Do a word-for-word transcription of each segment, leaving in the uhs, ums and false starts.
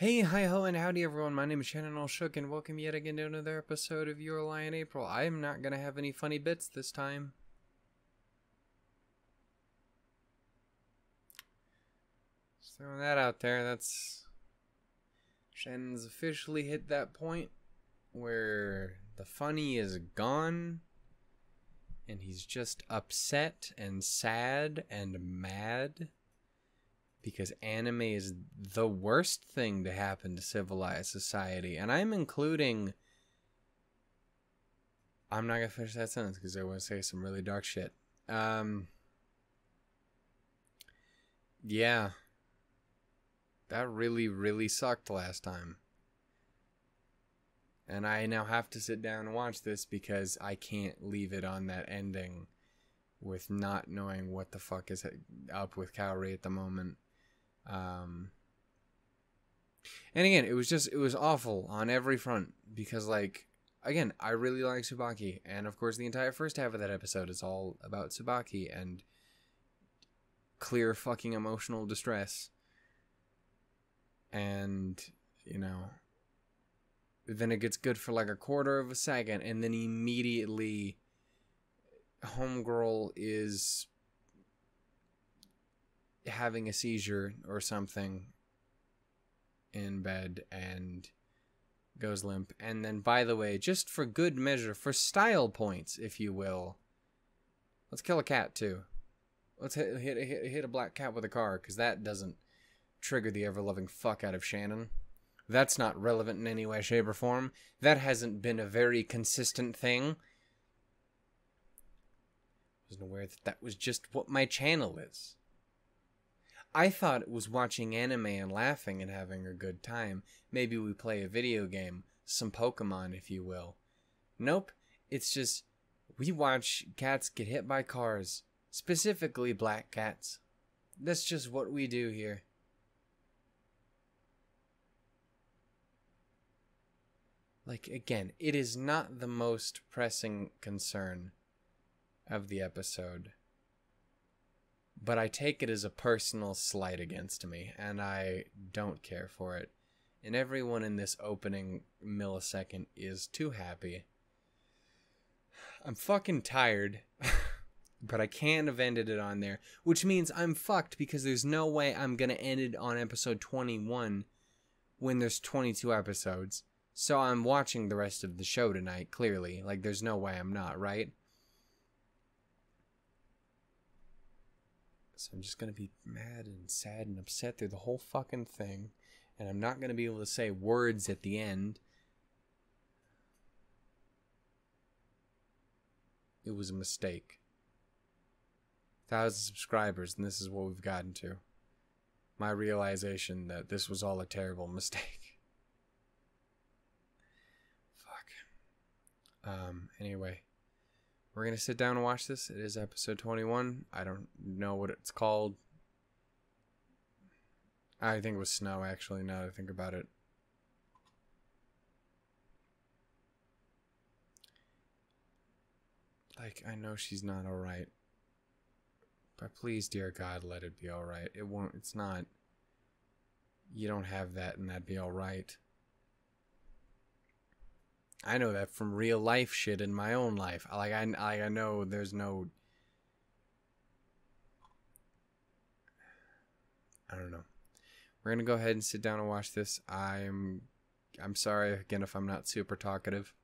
Hey, hi, ho, and howdy everyone, my name is Shannon Allshook, and welcome yet again to another episode of Your Lie in April. I am not gonna have any funny bits this time. Just throwing that out there, that's... Shannon's officially hit that point where the funny is gone, and he's just upset and sad and mad. Because anime is the worst thing to happen to civilized society. And I'm including... I'm not going to finish that sentence because I want to say some really dark shit. Um, yeah. That really, really sucked last time. And I now have to sit down and watch this because I can't leave it on that ending with not knowing what the fuck is up with Kaori at the moment. Um, and again, it was just, it was awful on every front because, like, again, I really like Tsubaki, and of course the entire first half of that episode is all about Tsubaki and clear fucking emotional distress. And, you know, then it gets good for like a quarter of a second, and then immediately Homegirl is having a seizure or something in bed and goes limp. And then, by the way, just for good measure, for style points, if you will, let's kill a cat too. Let's hit hit hit, hit a black cat with a car, because that doesn't trigger the ever-loving fuck out of Shannon. That's not relevant in any way, shape, or form. That hasn't been a very consistent thing. I wasn't aware that that was just what my channel is. I thought it was watching anime and laughing and having a good time. Maybe we play a video game, some Pokemon, if you will. Nope, it's just we watch cats get hit by cars, specifically black cats. That's just what we do here. Like, again, it is not the most pressing concern of the episode. But I take it as a personal slight against me, and I don't care for it. And everyone in this opening millisecond is too happy. I'm fucking tired, but I can't have ended it on there. Which means I'm fucked, because there's no way I'm gonna end it on episode twenty-one when there's twenty-two episodes. So I'm watching the rest of the show tonight, clearly. Like, there's no way I'm not, right? So I'm just going to be mad and sad and upset through the whole fucking thing. And I'm not going to be able to say words at the end. It was a mistake. Thousand subscribers, and this is what we've gotten to. My realization that this was all a terrible mistake. Fuck. Um, anyway. We're going to sit down and watch this. It is episode twenty-one. I don't know what it's called. I think it was Snow, actually, now that I think about it. Like, I know she's not alright. But please, dear God, let it be alright. It won't, it's not. You don't have that and that'd be alright. I know that from real life shit in my own life. Like, I, like, I know there's no... I don't know. We're going to go ahead and sit down and watch this. I'm... I'm sorry, again, if I'm not super talkative.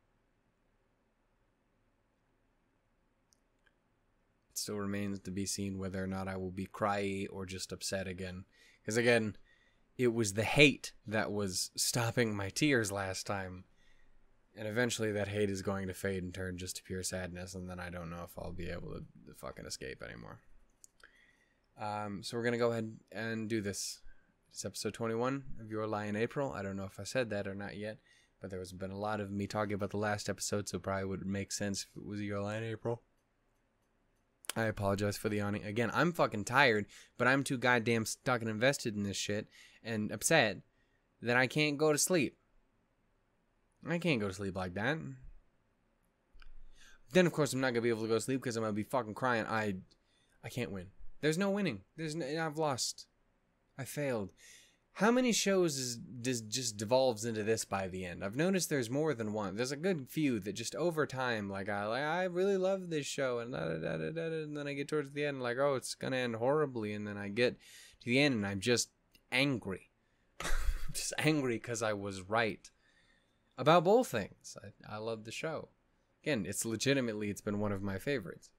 It still remains to be seen whether or not I will be cryy or just upset again. Because, again, it was the hate that was stopping my tears last time. And eventually that hate is going to fade and turn just to pure sadness, and then I don't know if I'll be able to, to fucking escape anymore. Um, so we're going to go ahead and do this. It's episode twenty-one of Your Lie in April. I don't know if I said that or not yet, but there has been a lot of me talking about the last episode, so it probably would make sense if it was Your Lie in April. I apologize for the yawning. Again, I'm fucking tired, but I'm too goddamn stuck and invested in this shit and upset that I can't go to sleep. I can't go to sleep like that. Then, of course, I'm not going to be able to go to sleep because I'm going to be fucking crying. I I can't win. There's no winning. There's no, I've lost. I failed. How many shows is just just devolves into this by the end. I've noticed there's more than one. There's a good few that just over time, like I like I really love this show, and da, da, da, da, da, and then I get towards the end, like, oh, it's gonna end horribly, and then I get to the end, and I'm just angry, just angry because I was right about both things. I I love the show. Again, it's legitimately it's been one of my favorites.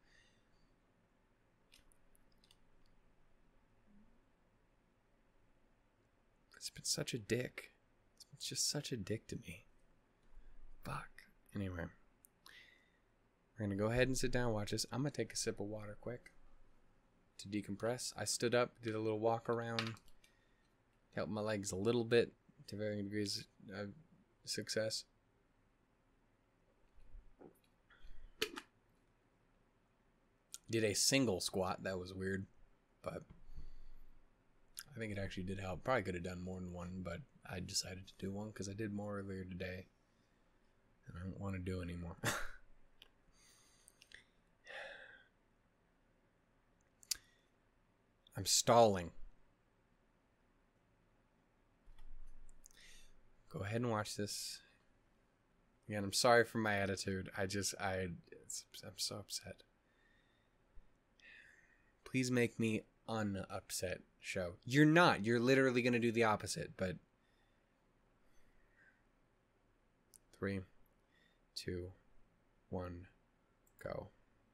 It's been such a dick. It's just such a dick to me. Fuck. Anyway. We're going to go ahead and sit down and watch this. I'm going to take a sip of water quick to decompress. I stood up, did a little walk around, helped my legs a little bit to varying degrees of success. Did a single squat. That was weird, but I think it actually did help. Probably could have done more than one, but I decided to do one because I did more earlier today. And I don't want to do anymore. I'm stalling. Go ahead and watch this. Again, I'm sorry for my attitude. I just, I, it's, I'm so upset. Please make me unupset, show. You're not. You're literally going to do the opposite, but... Three, two, one, go.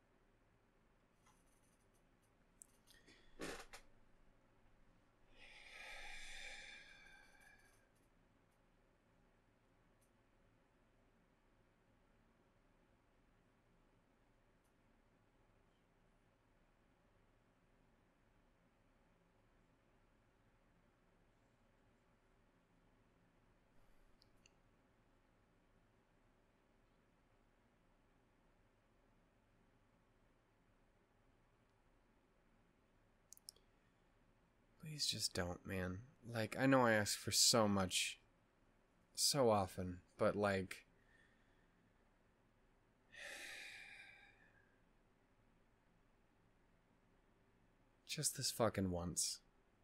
Please just don't, man. Like, I know I ask for so much, so often, but like... just this fucking once.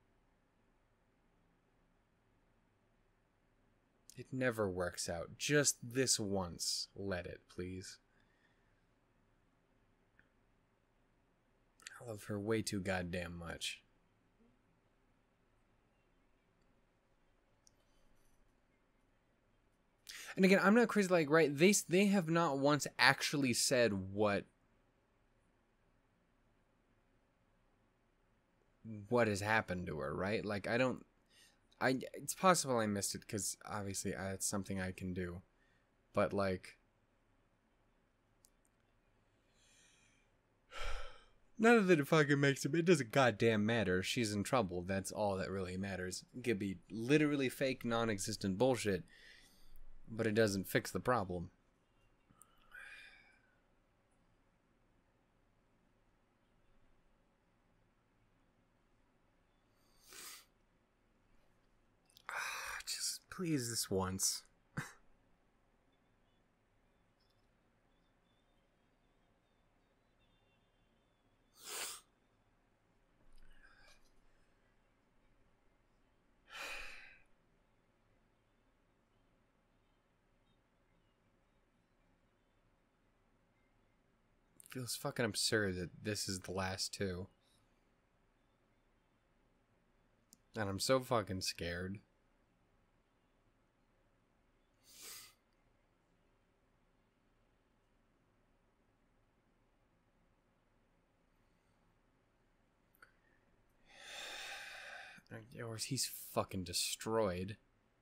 It never works out. Just this once. Let it, please. I love her way too goddamn much. And again, I'm not crazy, like, right, they, they have not once actually said what, what has happened to her, right? Like, I don't, I, it's possible I missed it, because obviously I, it's something I can do, but, like, none of it fucking makes it, it doesn't goddamn matter. She's in trouble, that's all that really matters. It could be literally fake, non-existent bullshit, but it doesn't fix the problem. Just please this once. Feels fucking absurd that this is the last two. And I'm so fucking scared. Or he's fucking destroyed.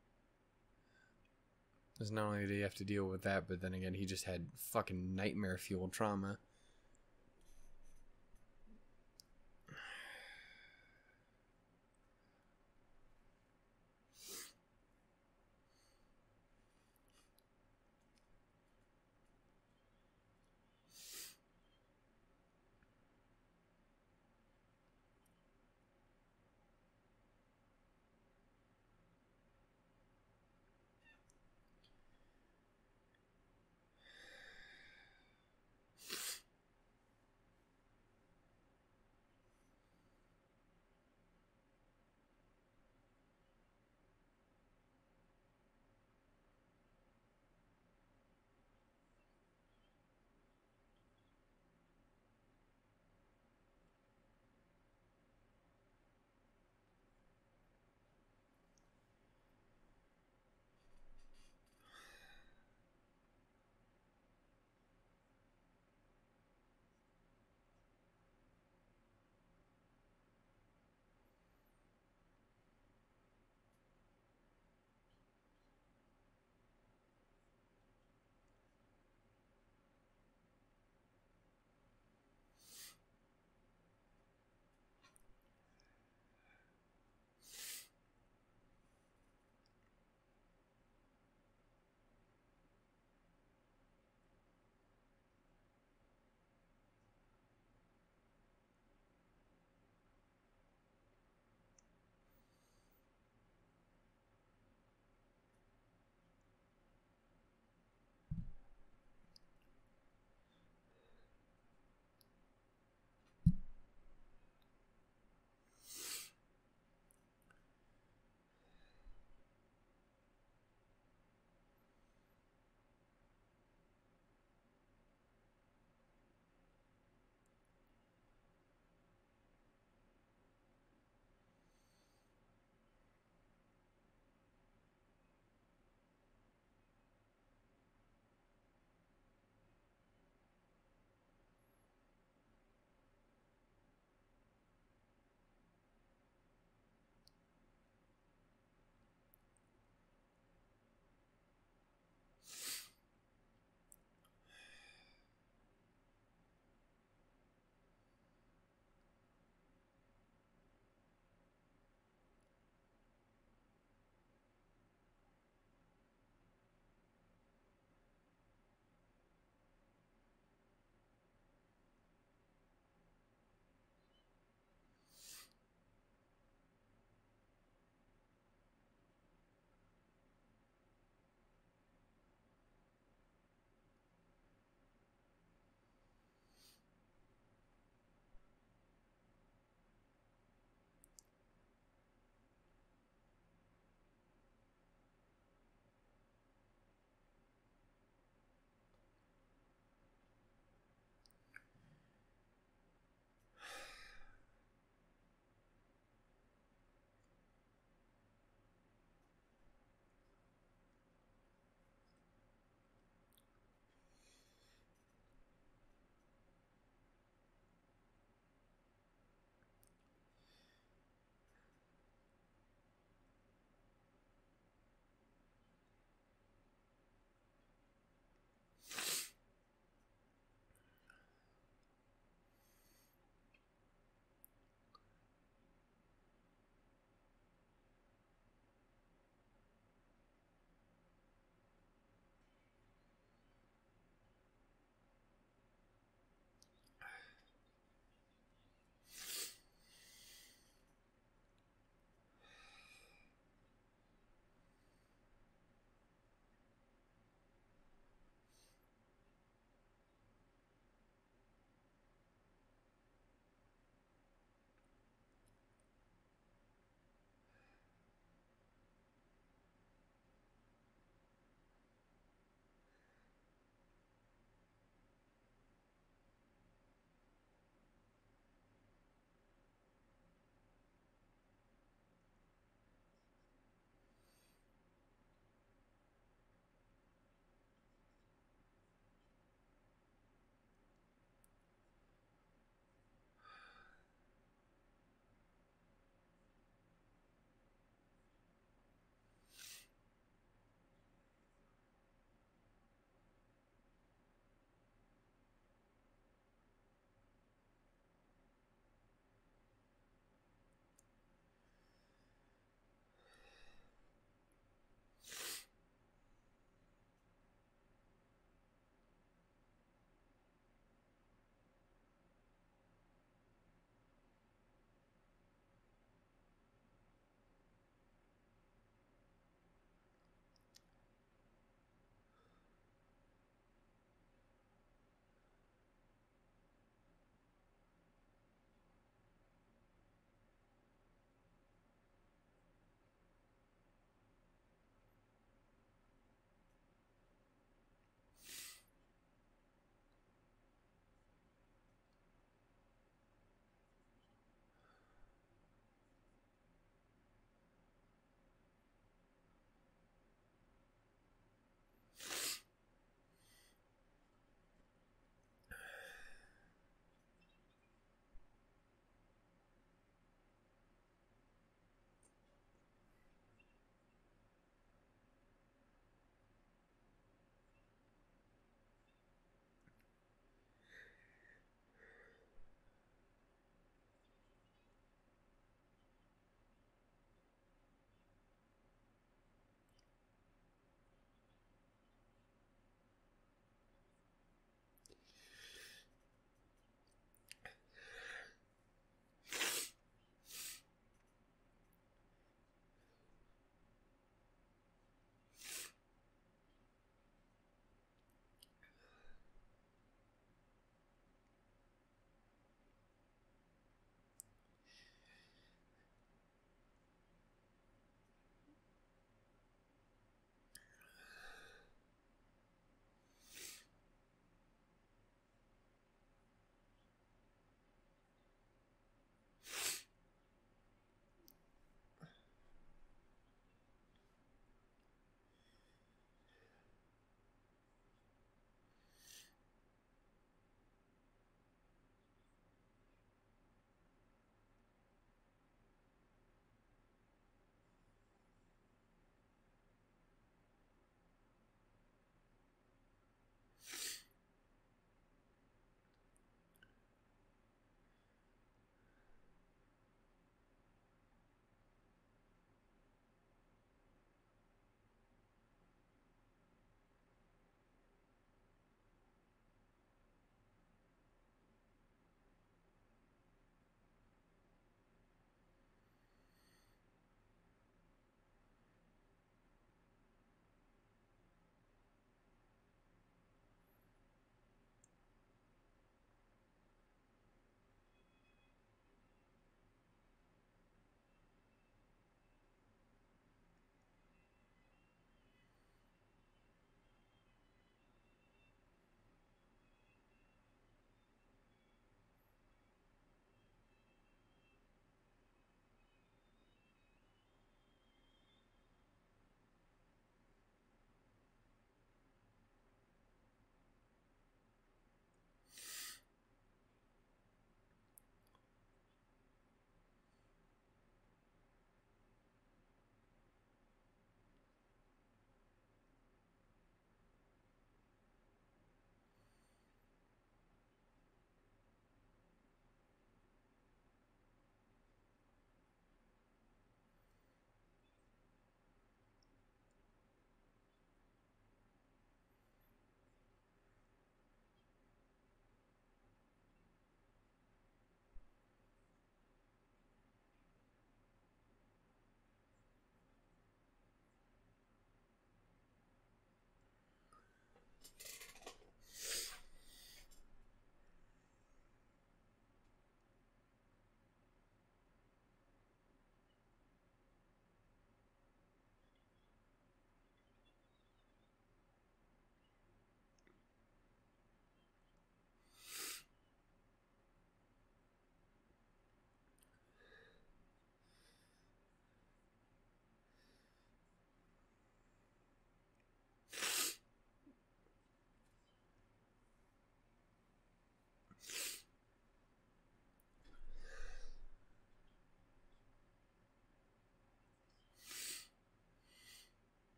Because not only did he have to deal with that, but then again, he just had fucking nightmare-fueled trauma.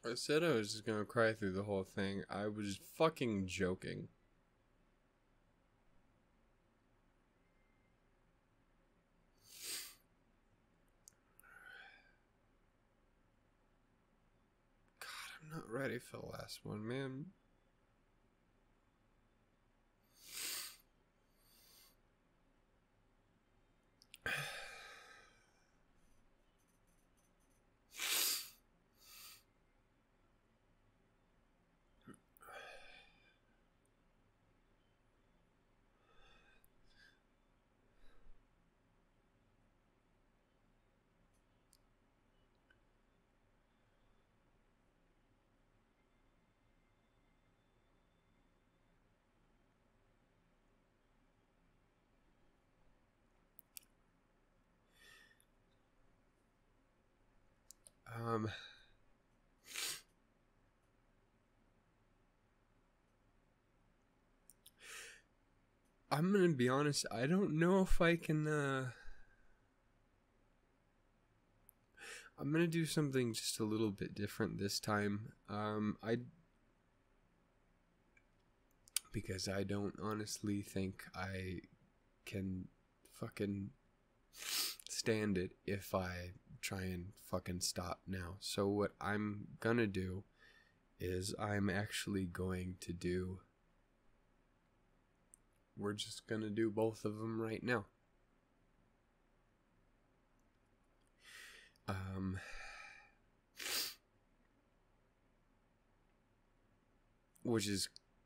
I said I was just gonna cry through the whole thing. I was fucking joking. God, I'm not ready for the last one, man. Um, I'm gonna be honest, I don't know if I can, uh, I'm gonna do something just a little bit different this time. Um, I, because I don't honestly think I can fucking stand it if I try and fucking stop now. So what I'm gonna do is I'm actually going to do, we're just gonna do both of them right now. Um, which is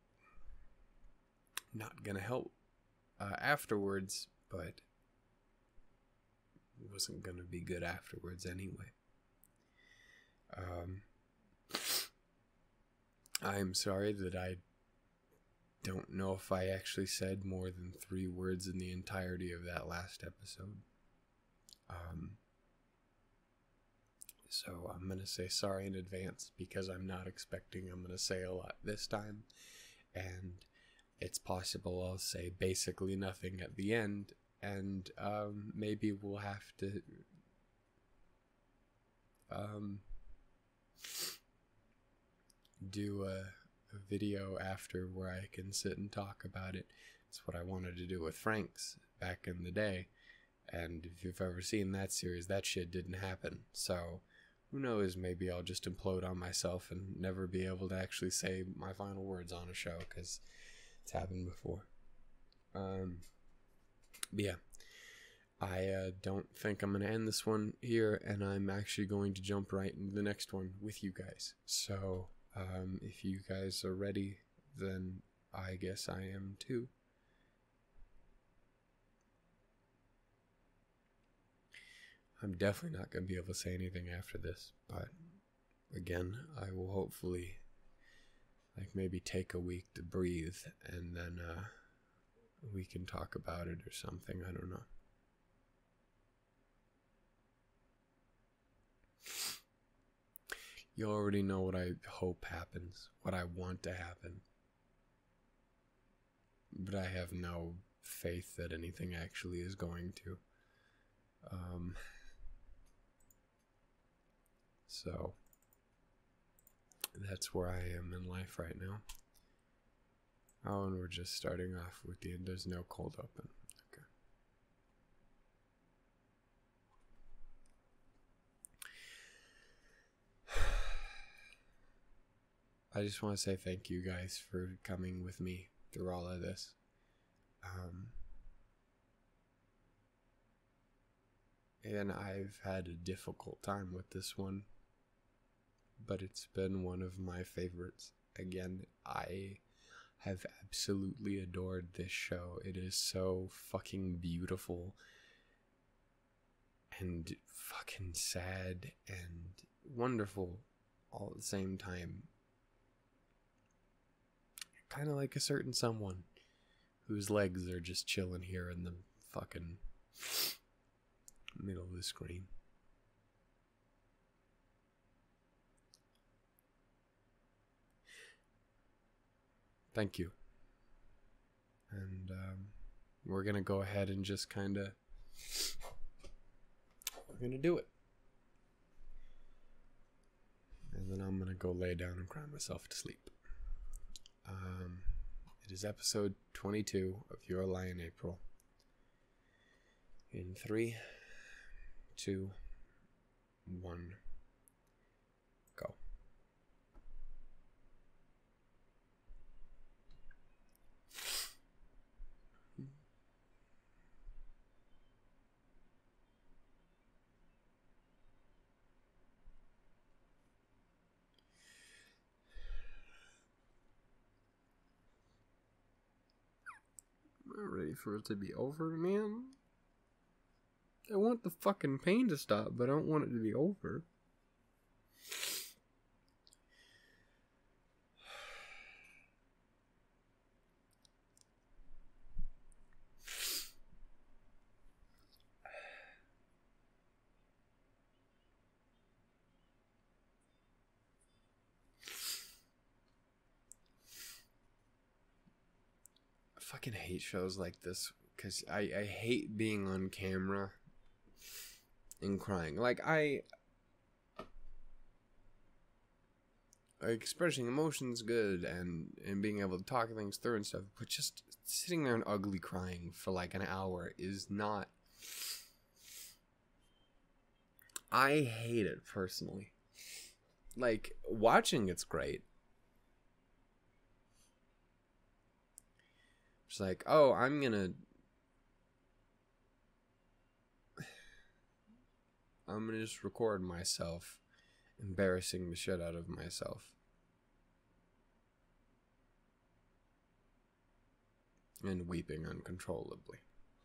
not gonna help uh, afterwards, but it wasn't gonna be good afterwards anyway. Um, I'm sorry that I don't know if I actually said more than three words in the entirety of that last episode. Um, so I'm going to say sorry in advance because I'm not expecting I'm going to say a lot this time. And it's possible I'll say basically nothing at the end. And um, maybe we'll have to um, do a, a video after where I can sit and talk about it. It's what I wanted to do with Frank's back in the day. And if you've ever seen that series, that shit didn't happen. So who knows, maybe I'll just implode on myself and never be able to actually say my final words on a show, because it's happened before. Um, but yeah, I uh, don't think I'm going to end this one here, and I'm actually going to jump right into the next one with you guys. So um, if you guys are ready, then I guess I am too. I'm definitely not going to be able to say anything after this, but again, I will hopefully like maybe take a week to breathe, and then uh, we can talk about it or something. I don't know. You already know what I hope happens, what I want to happen, but I have no faith that anything actually is going to. Um... So, that's where I am in life right now. Oh, and we're just starting off with the, there's no cold open. Okay. I just want to say thank you guys for coming with me through all of this. Um, and I've had a difficult time with this one, but it's been one of my favorites. Again, I have absolutely adored this show. It is so fucking beautiful and fucking sad and wonderful all at the same time. Kind of like a certain someone whose legs are just chilling here in the fucking middle of the screen. Thank you. And um, we're going to go ahead and just kind of, we're going to do it. And then I'm going to go lay down and cry myself to sleep. Um, it is episode twenty-two of Your Lie in April. In three, two, one, go. I'm ready for it to be over, man. I want the fucking pain to stop, but I don't want it to be over. I fucking hate shows like this because I, I hate being on camera and crying. Like, I... expressing emotions good and, and being able to talk things through and stuff, but just sitting there and ugly crying for like an hour is not... I hate it personally. Like, watching it's great. It's like, oh, I'm gonna... I'm gonna just record myself embarrassing the shit out of myself. And weeping uncontrollably.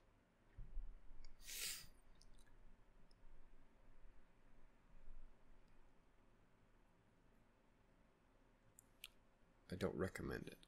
I don't recommend it.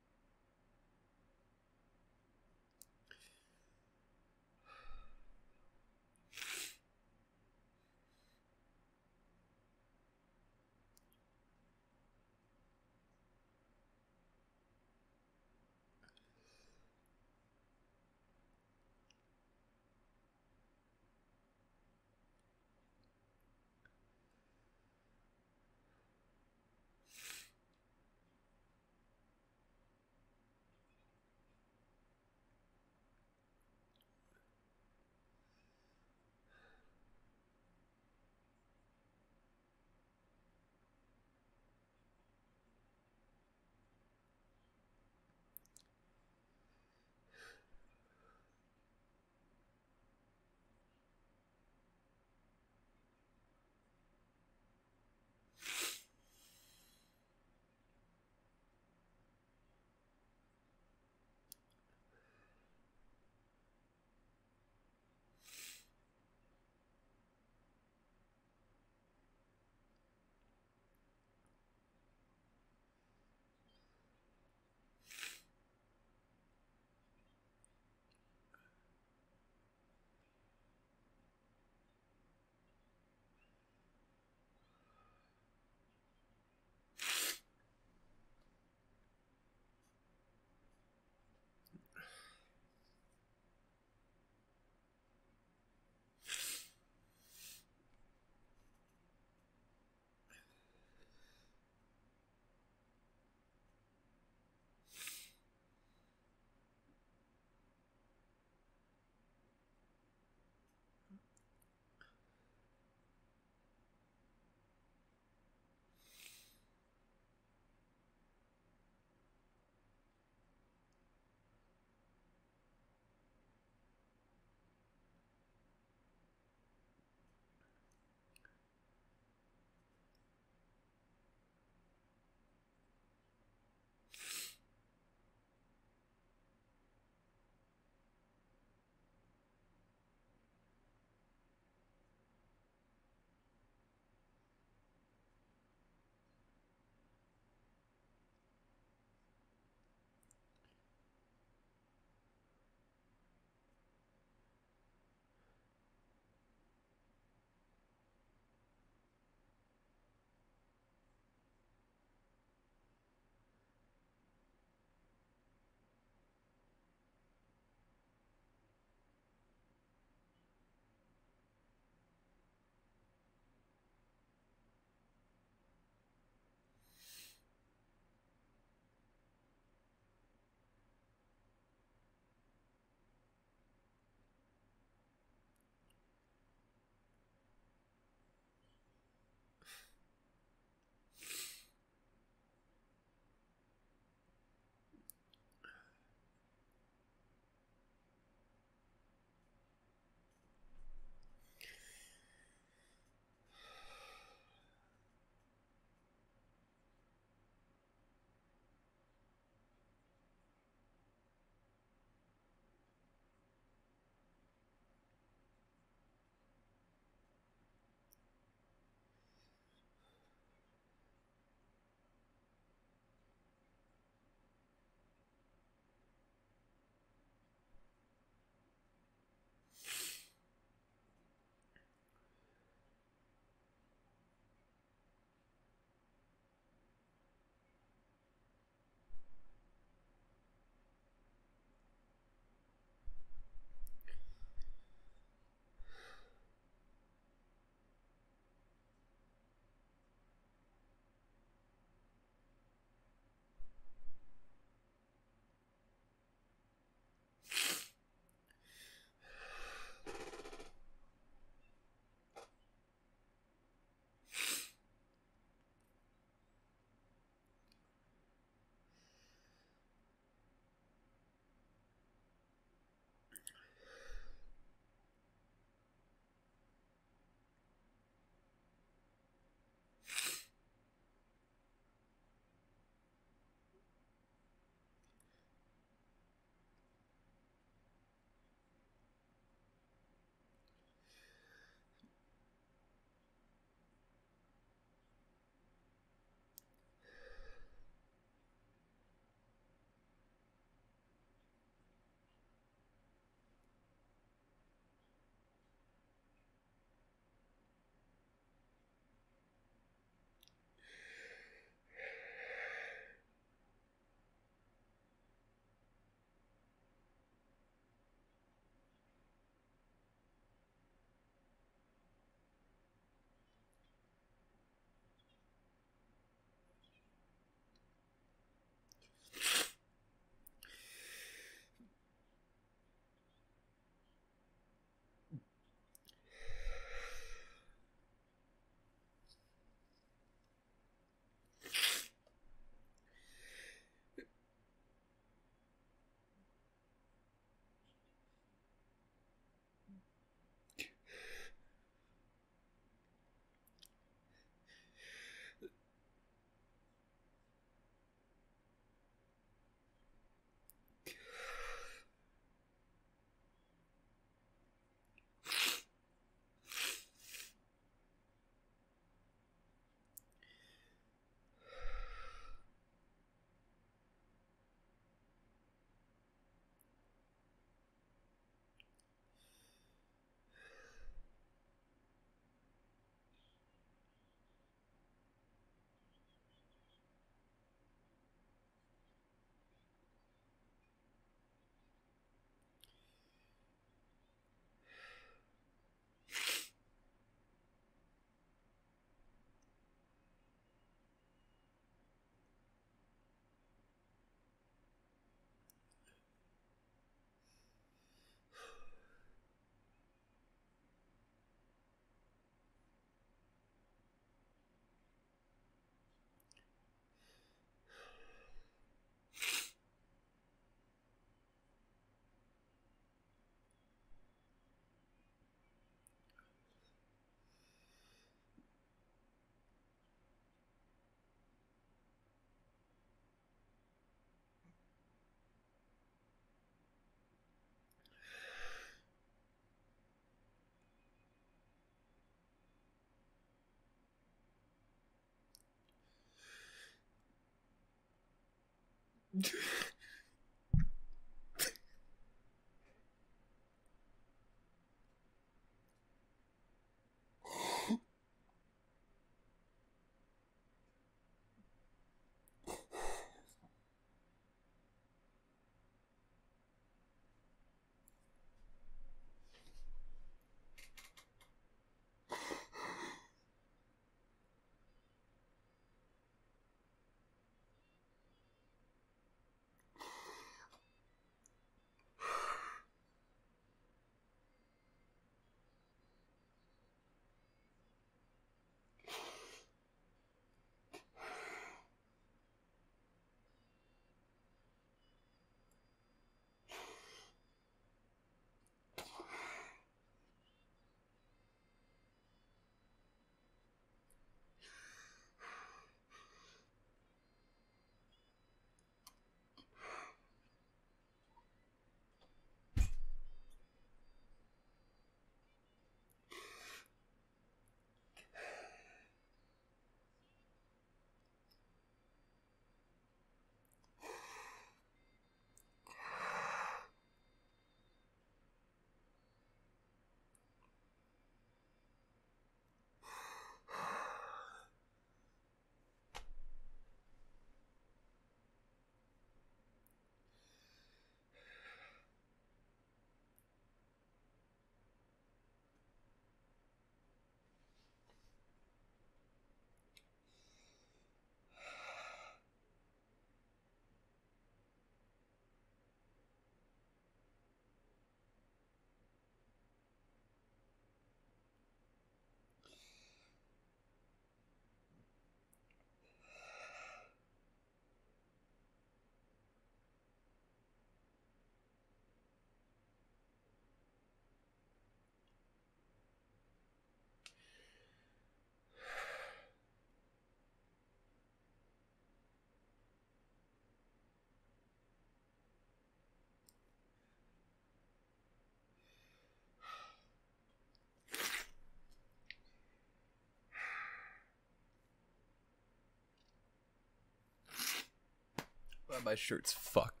Well, my shirt's fucked.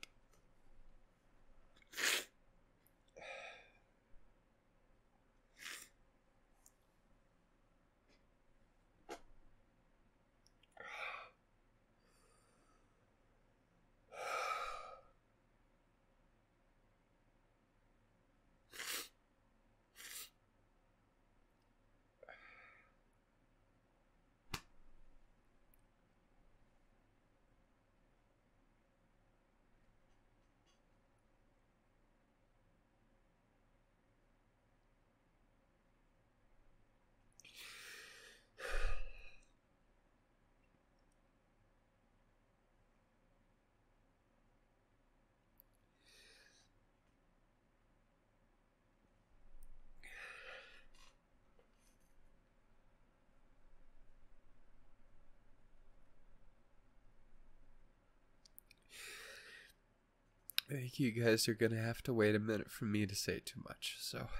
I think you guys are gonna have to wait a minute for me to say too much, so.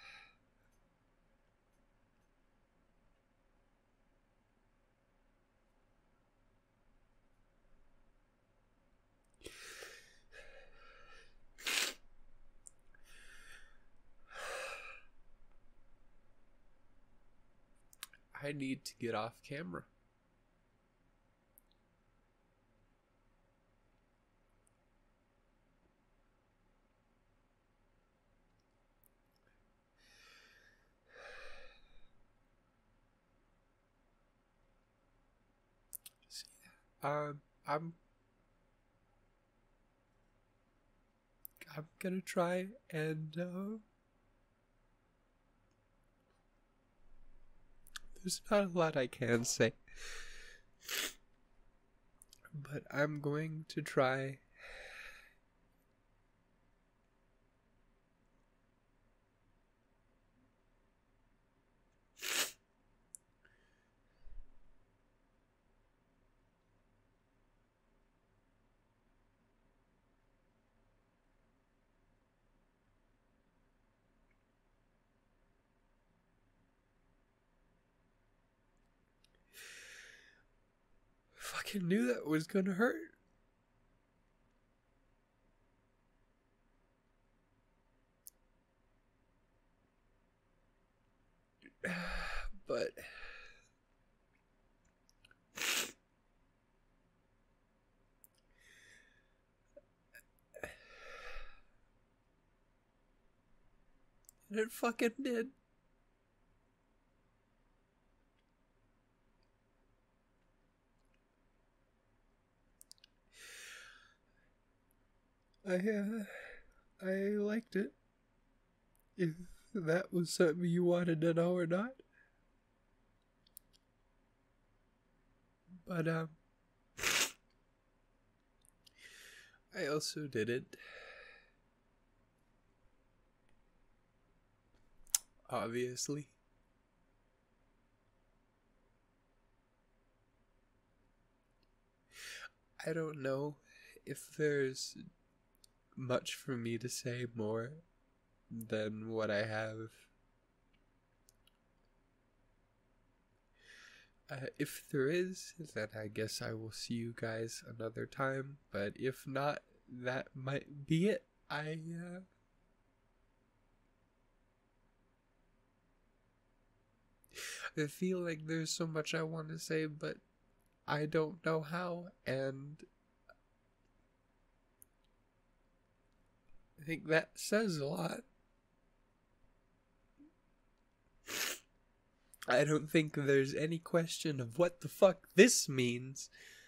I need to get off camera. Um, I'm I'm gonna try and uh, there's not a lot I can say, but I'm going to try. Fucking knew that was gonna hurt. And it fucking did. I, uh, I liked it. If that was something you wanted to know or not. But, um, I also did it. Obviously. I don't know if there's much for me to say more than what I have. Uh, if there is, then I guess I will see you guys another time. But if not, that might be it. I, uh... I feel like there's so much I want to say, but I don't know how, and I think that says a lot. I don't think there's any question of what the fuck this means.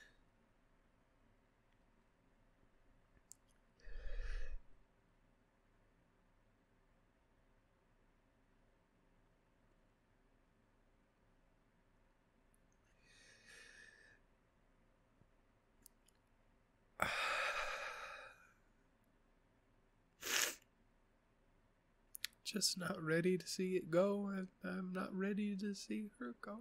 Just not ready to see it go, and I'm not ready to see her go.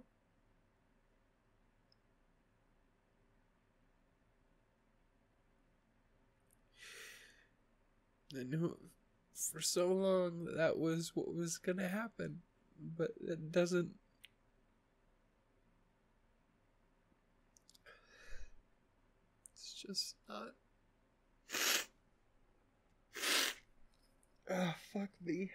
I knew for so long that, that was what was gonna happen, but it doesn't. It's just not. Ah, oh, fuck me.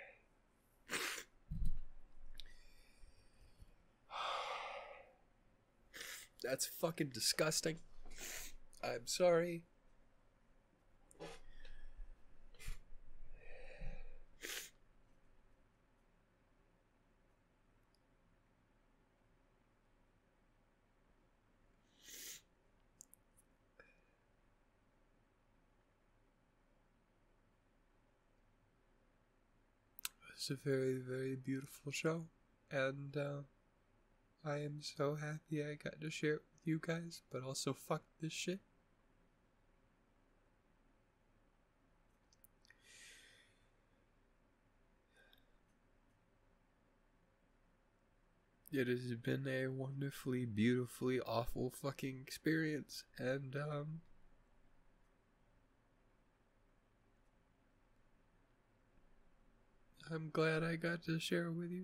That's fucking disgusting. I'm sorry. It's a very, very beautiful show, and uh, I am so happy I got to share it with you guys, but also fuck this shit. It has been a wonderfully, beautifully awful fucking experience, and um I'm glad I got to share it with you.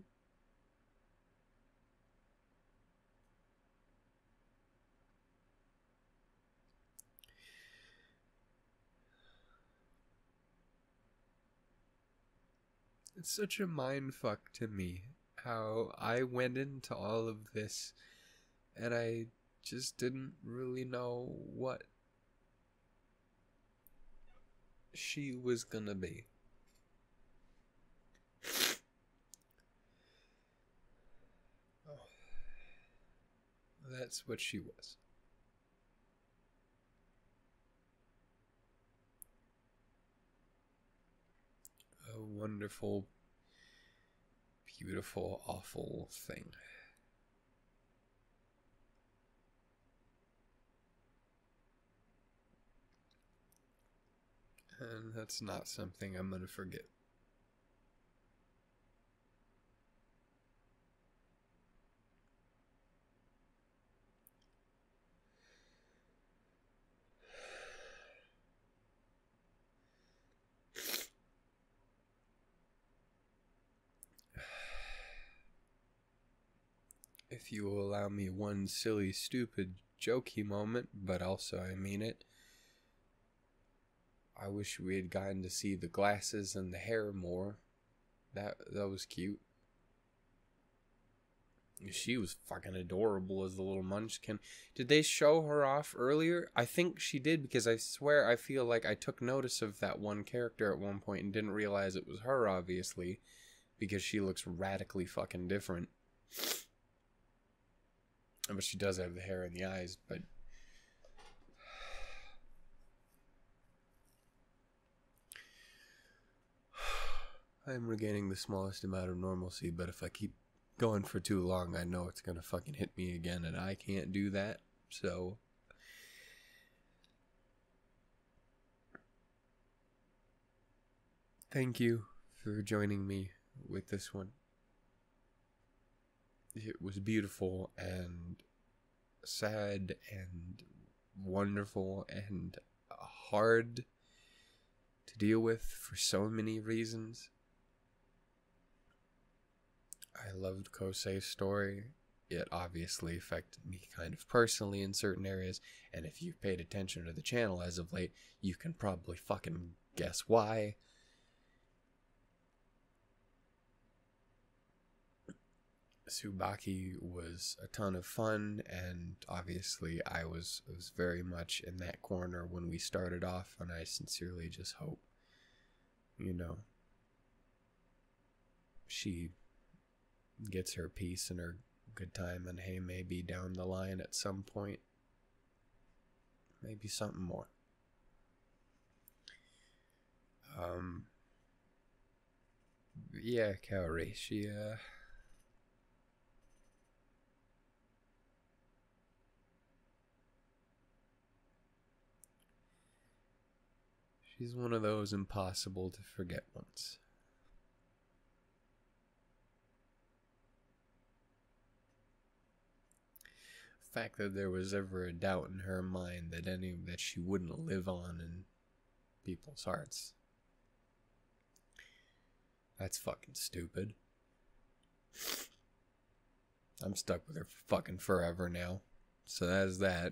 It's such a mindfuck to me how I went into all of this and I just didn't really know what she was gonna be. Oh, that's what she was. A wonderful, beautiful, awful thing. And that's not something I'm gonna forget. If you will allow me one silly, stupid, jokey moment, but also I mean it, I wish we had gotten to see the glasses and the hair more. That that was cute. She was fucking adorable as the little munchkin. Did they show her off earlier? I think she did, because I swear I feel like I took notice of that one character at one point and didn't realize it was her, obviously. because she looks radically fucking different. But she does have the hair and the eyes, but I'm regaining the smallest amount of normalcy, but if I keep going for too long, I know it's gonna fucking hit me again, and I can't do that, so... Thank you for joining me with this one. It was beautiful and sad and wonderful and hard to deal with for so many reasons. I loved Kosei's story. It obviously affected me kind of personally in certain areas, and if you've paid attention to the channel as of late, you can probably fucking guess why. Tsubaki was a ton of fun, and obviously I was, was very much in that corner when we started off, and I sincerely just hope, you know, she gets her peace and her good time, and hey, maybe down the line at some point, maybe something more. Um, yeah, Kaori, she, uh, she's one of those impossible to forget ones. The fact that there was ever a doubt in her mind that any that she wouldn't live on in people's hearts. That's fucking stupid. I'm stuck with her fucking forever now. So that's that.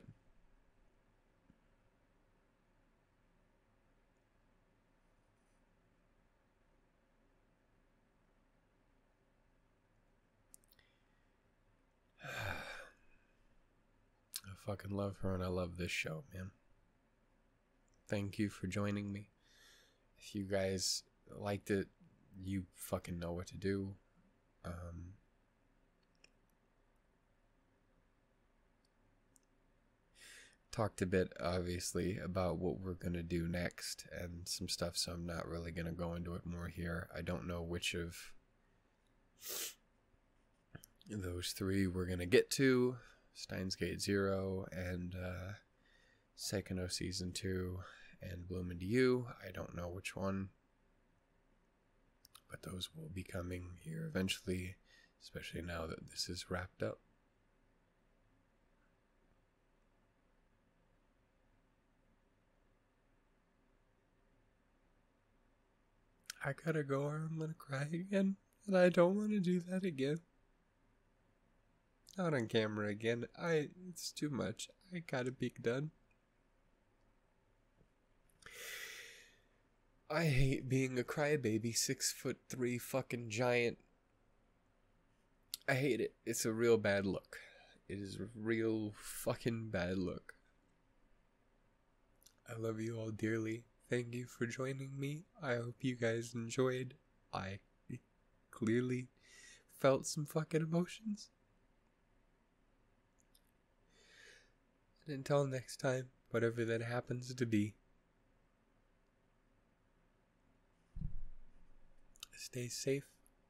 I fucking love her, and I love this show, man. Thank you for joining me. If you guys liked it, you fucking know what to do. Um, talked a bit, obviously, about what we're going to do next and some stuff, so I'm not really going to go into it more here. I don't know which of those three we're going to get to. Steins Gate Zero and uh, Seikano Season two and Bloom Into You. I don't know which one, but those will be coming here eventually, especially now that this is wrapped up. I gotta go or I'm gonna cry again, and I don't want to do that again. Not on camera again. I, it's too much. I gotta be done. I hate being a crybaby, six foot three fucking giant. I hate it. It's a real bad look. It is a real fucking bad look. I love you all dearly. Thank you for joining me. I hope you guys enjoyed. I clearly felt some fucking emotions. And until next time, whatever that happens to be, stay safe.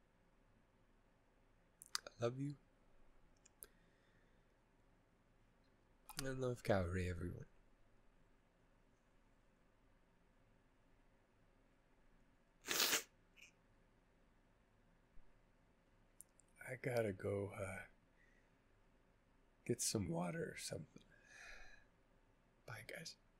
I love you. And love Kaori, everyone. I gotta go uh, get some water or something. Bye, guys.